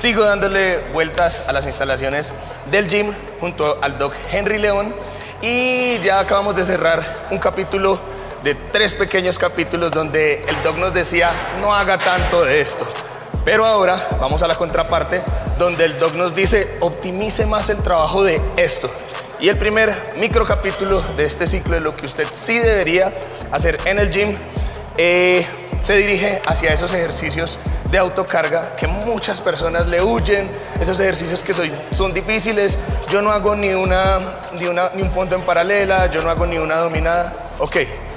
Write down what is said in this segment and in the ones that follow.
sigo dándole vueltas a las instalaciones del gym junto al Doc Henry León y ya acabamos de cerrar un capítulo de 3 pequeños capítulos donde el Doc nos decía no haga tanto de esto. Pero ahora vamos a la contraparte donde el Doc nos dice optimice más el trabajo de esto. Y el primer microcapítulo de este ciclo de lo que usted sí debería hacer en el gym se dirige hacia esos ejercicios de autocarga que muchas personas le huyen, esos ejercicios que son difíciles. Yo no hago ni un fondo en paralela, yo no hago ni una dominada. Ok,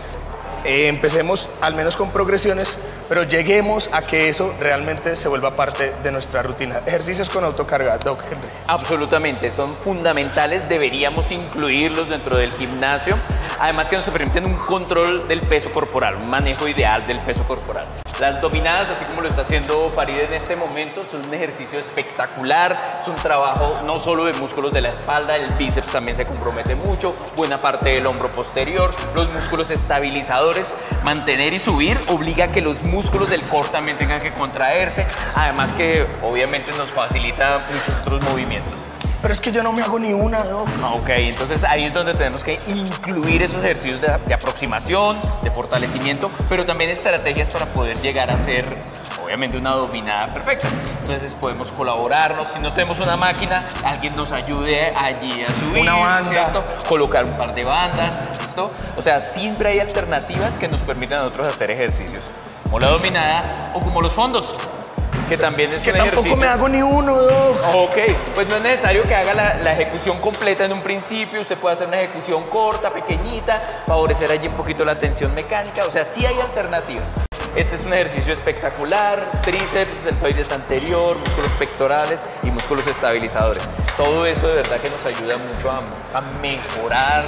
empecemos al menos con progresiones, pero lleguemos a que eso realmente se vuelva parte de nuestra rutina. Ejercicios con autocarga, Doc Henry. Absolutamente, son fundamentales, deberíamos incluirlos dentro del gimnasio, además que nos permiten un control del peso corporal, un manejo ideal del peso corporal. Las dominadas, así como lo está haciendo Farid en este momento, son un ejercicio espectacular, es un trabajo no solo de músculos de la espalda, el bíceps también se compromete mucho, buena parte del hombro posterior, los músculos estabilizadores, mantener y subir obliga a que los músculos del core también tengan que contraerse, además que obviamente nos facilita muchos otros movimientos. Pero es que yo no me hago ni una, Doc. Ok, entonces ahí es donde tenemos que incluir esos ejercicios de aproximación, de fortalecimiento, pero también estrategias para poder llegar a ser, obviamente, una dominada perfecta. Entonces podemos colaborarnos, si no tenemos una máquina, alguien nos ayude allí a subir, una banda, ¿cierto? Colocar un par de bandas, ¿listo? O sea, siempre hay alternativas que nos permitan a nosotros hacer ejercicios, como la dominada o como los fondos, que también es que un tampoco ejercicio. me hago ni uno, Doc. Ok, pues no es necesario que haga la ejecución completa en un principio, usted puede hacer una ejecución corta, pequeñita, favorecer allí un poquito la tensión mecánica, o sea, sí hay alternativas. Este es un ejercicio espectacular, tríceps, deltoides anterior, músculos pectorales y músculos estabilizadores. Todo eso de verdad que nos ayuda mucho a mejorar,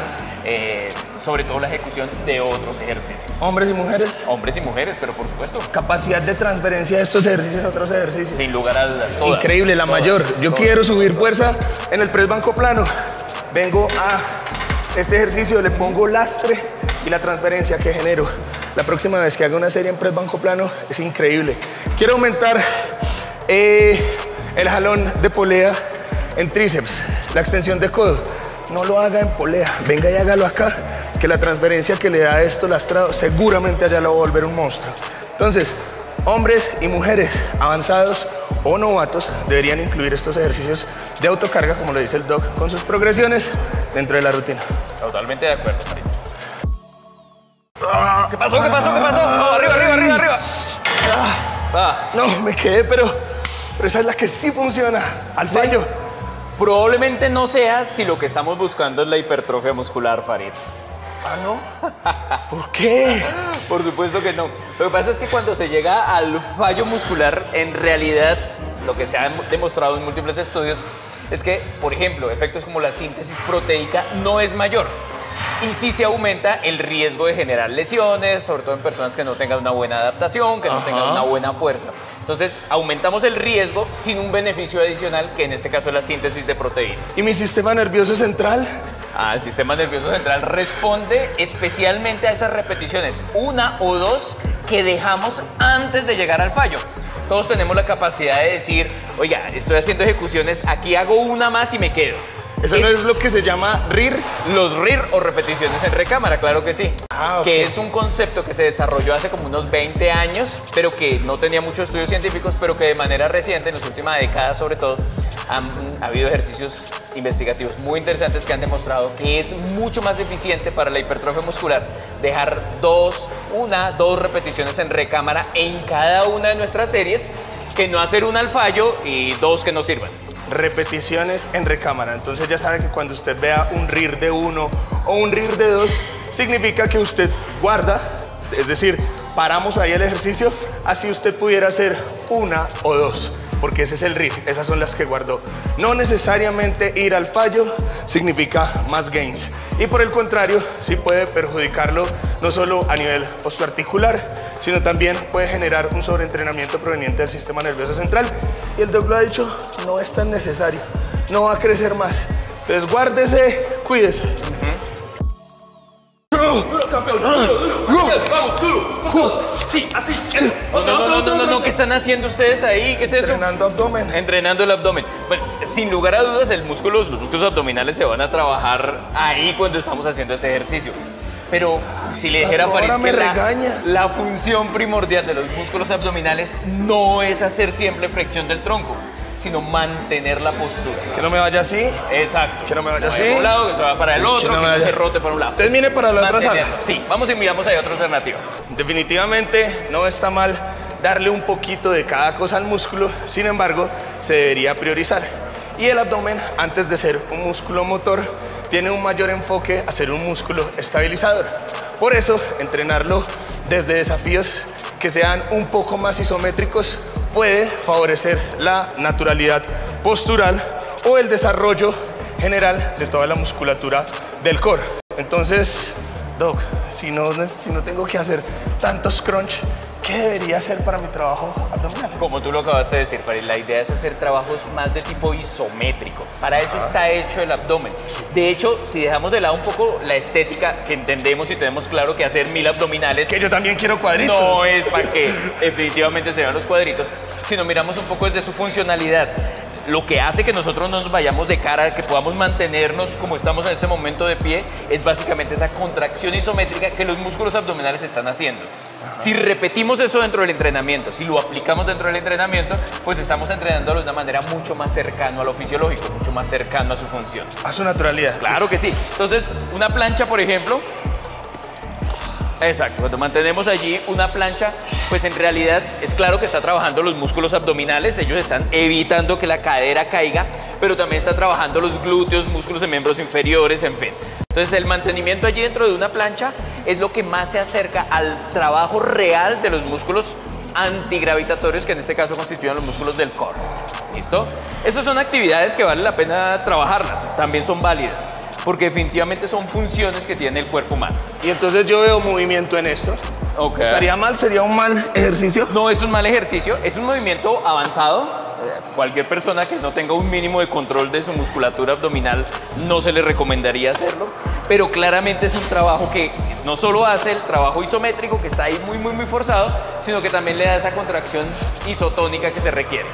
sobre todo la ejecución de otros ejercicios. ¿Hombres y mujeres? Hombres y mujeres, pero por supuesto. Capacidad de transferencia de estos ejercicios a otros ejercicios. Sin lugar a dudas. Increíble, la mayor. Yo quiero subir fuerza en el press banco plano. Vengo a este ejercicio, le pongo lastre y la transferencia que genero. La próxima vez que haga una serie en press banco plano es increíble. Quiero aumentar el jalón de polea en tríceps, la extensión de codo. No lo haga en polea, venga y hágalo acá, que la transferencia que le da esto lastrado seguramente allá lo va a volver un monstruo. Entonces, hombres y mujeres avanzados o novatos deberían incluir estos ejercicios de autocarga, como lo dice el Doc, con sus progresiones dentro de la rutina. Totalmente de acuerdo, Farid. ¿Qué pasó? ¿Qué pasó? ¿Qué pasó? Oh, arriba. No, me quedé, pero esa es la que sí funciona, al fallo. Probablemente no sea si lo que estamos buscando es la hipertrofia muscular, Farid. ¿Ah, no? ¿Por qué? Por supuesto que no. Lo que pasa es que cuando se llega al fallo muscular, en realidad, lo que se ha demostrado en múltiples estudios es que, por ejemplo, efectos como la síntesis proteica no es mayor. Y sí se aumenta el riesgo de generar lesiones, sobre todo en personas que no tengan una buena adaptación, que no tengan una buena fuerza. Entonces, aumentamos el riesgo sin un beneficio adicional, que en este caso es la síntesis de proteínas. ¿Y mi sistema nervioso central? El sistema nervioso central responde especialmente a esas repeticiones, 1 o 2, que dejamos antes de llegar al fallo. Todos tenemos la capacidad de decir, oiga, estoy haciendo ejecuciones, aquí hago una más y me quedo. ¿Eso no es lo que se llama RIR? Los RIR o repeticiones en recámara, claro que sí. Ok. Que es un concepto que se desarrolló hace como unos 20 años, pero que no tenía muchos estudios científicos, pero que de manera reciente, en las últimas décadas sobre todo, ha habido ejercicios investigativos muy interesantes que han demostrado que es mucho más eficiente para la hipertrofia muscular dejar 2 repeticiones en recámara en cada una de nuestras series que no hacer una al fallo y 2 que no sirvan. Repeticiones en recámara. Entonces ya sabe que cuando usted vea un RIR de 1 o un RIR de 2, significa que usted guarda, es decir, paramos ahí el ejercicio, así usted pudiera hacer 1 o 2, porque ese es el RIR, esas son las que guardó. No necesariamente ir al fallo significa más gains. Y por el contrario, sí puede perjudicarlo no solo a nivel osteoarticular, sino también puede generar un sobreentrenamiento proveniente del sistema nervioso central. Y el Doc lo ha dicho, no es tan necesario, no va a crecer más. Entonces guárdese, cuídese. Duro, campeón, duro. Vamos, duro. Sí, así. Otra No, ¿qué están haciendo ustedes ahí? ¿Qué es eso? Entrenando abdomen. Entrenando el abdomen. Bueno, sin lugar a dudas, los músculos abdominales se van a trabajar ahí cuando estamos haciendo ese ejercicio. Pero si le dijera a Farid que la función primordial de los músculos abdominales no es hacer siempre flexión del tronco, sino mantener la postura. Que no me vaya así. Exacto. Que no me vaya así. De un lado, que se va para el otro, que no se rote para un lado. Entonces mire para la otra sala. Sí, vamos y miramos ahí otra alternativa. Definitivamente no está mal darle un poquito de cada cosa al músculo, sin embargo, se debería priorizar. Y el abdomen, antes de ser un músculo motor, tiene un mayor enfoque a ser un músculo estabilizador. Por eso, entrenarlo desde desafíos que sean un poco más isométricos puede favorecer la naturalidad postural o el desarrollo general de toda la musculatura del core. Entonces, Doc, si no tengo que hacer tantos crunch, ¿qué debería hacer para mi trabajo abdominal? Como tú lo acabas de decir, Farid, la idea es hacer trabajos más de tipo isométrico. Para eso está hecho el abdomen. De hecho, si dejamos de lado un poco la estética, que entendemos y tenemos claro que hacer 1000 abdominales... Que yo también quiero cuadritos. No es para que definitivamente se vean los cuadritos, sino miramos un poco desde su funcionalidad. Lo que hace que nosotros no nos vayamos de cara, que podamos mantenernos como estamos en este momento de pie, es básicamente esa contracción isométrica que los músculos abdominales están haciendo. Si repetimos eso dentro del entrenamiento, si lo aplicamos dentro del entrenamiento, pues estamos entrenándolo de una manera mucho más cercano a lo fisiológico, mucho más cercano a su función. A su naturalidad. Claro que sí. Entonces, una plancha, por ejemplo... Exacto, cuando mantenemos allí una plancha, pues en realidad es claro que está trabajando los músculos abdominales, ellos están evitando que la cadera caiga, pero también está trabajando los glúteos, músculos de miembros inferiores, en fin. Entonces el mantenimiento allí dentro de una plancha es lo que más se acerca al trabajo real de los músculos antigravitatorios, que en este caso constituyen los músculos del core. ¿Listo? Estas son actividades que vale la pena trabajarlas, también son válidas, porque definitivamente son funciones que tiene el cuerpo humano. Y entonces yo veo movimiento en esto. Okay. ¿Estaría mal? ¿Sería un mal ejercicio? No es un mal ejercicio, es un movimiento avanzado. Cualquier persona que no tenga un mínimo de control de su musculatura abdominal no se le recomendaría hacerlo, pero claramente es un trabajo que no solo hace el trabajo isométrico, que está ahí muy forzado, sino que también le da esa contracción isotónica que se requiere.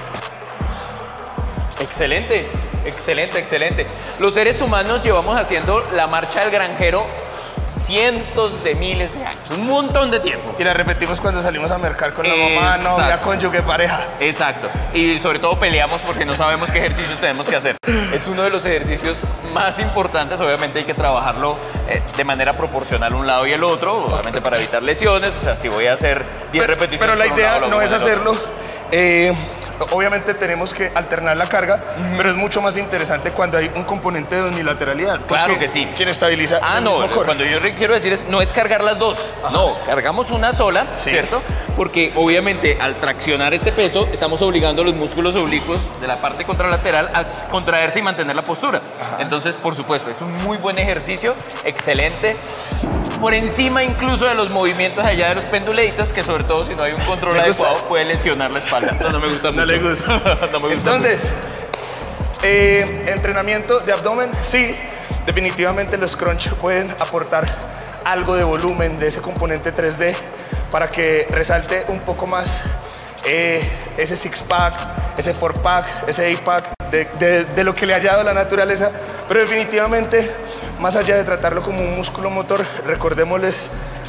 Excelente. Excelente, excelente. Los seres humanos llevamos haciendo la marcha del granjero cientos de miles de años, un montón de tiempo. Y la repetimos cuando salimos a mercar con la mamá, novia, cónyuge, pareja. Exacto. Y sobre todo peleamos porque no sabemos qué ejercicios tenemos que hacer. Es uno de los ejercicios más importantes, obviamente hay que trabajarlo de manera proporcional un lado y el otro, obviamente para evitar lesiones, o sea, si voy a hacer 10 repeticiones. Pero la idea no es hacerlo... Obviamente tenemos que alternar la carga, pero es mucho más interesante cuando hay un componente de unilateralidad. Claro que sí. Quien estabiliza el mismo core. Cuando yo quiero decir no es cargar las dos. Ajá. No, cargamos una sola, sí, ¿cierto? Porque obviamente al traccionar este peso estamos obligando a los músculos oblicuos de la parte contralateral a contraerse y mantener la postura. Ajá. Entonces, por supuesto, es un muy buen ejercicio, excelente. Por encima incluso de los movimientos allá de los penduleitos, que sobre todo si no hay un control adecuado puede lesionar la espalda. No me gusta mucho. No le gusta. No me gusta. Entonces, entrenamiento de abdomen, sí, definitivamente los crunch pueden aportar algo de volumen de ese componente 3D para que resalte un poco más ese six-pack, ese four-pack, ese eight-pack de lo que le ha dado la naturaleza, pero definitivamente, más allá de tratarlo como un músculo motor, recordémosles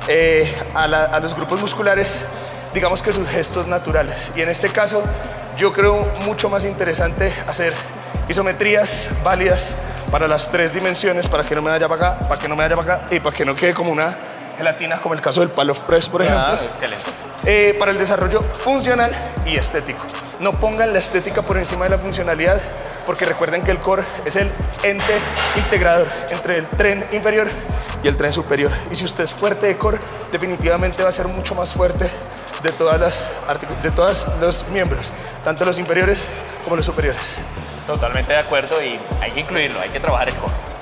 a los grupos musculares, digamos que sus gestos naturales. Y en este caso, yo creo mucho más interesante hacer isometrías válidas para las 3 dimensiones, para que no me vaya para acá, para que no me vaya para acá y para que no quede como una gelatina, como el caso del pal of press, por ejemplo. Excelente. Para el desarrollo funcional y estético. No pongan la estética por encima de la funcionalidad, porque recuerden que el core es el ente integrador entre el tren inferior y el tren superior. Y si usted es fuerte de core, definitivamente va a ser mucho más fuerte de todos los miembros, tanto los inferiores como los superiores. Totalmente de acuerdo y hay que incluirlo, hay que trabajar el core.